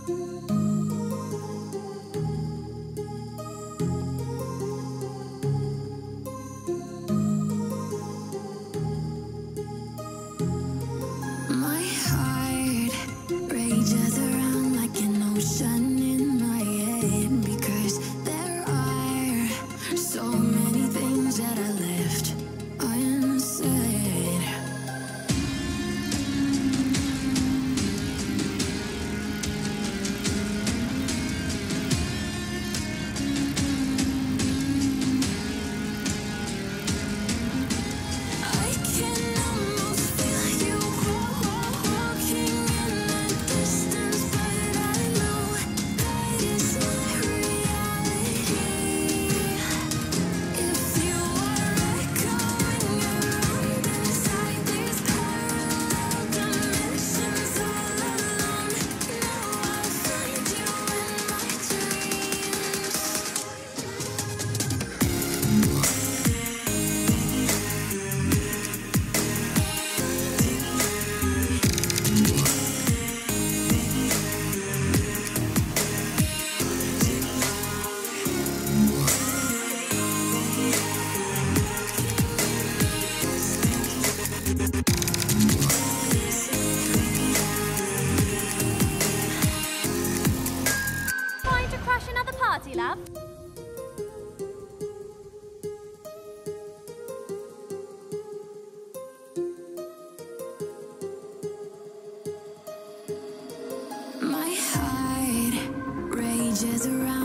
My heart rages around like an ocean in my head, because there are so many things that I left unsaid. I can almost feel you walking in the distance, but I know that is not reality. If you are echoing around inside these parallel dimensions all alone, now I'll find you in my dreams. Trying to crash another party, love? My heart rages around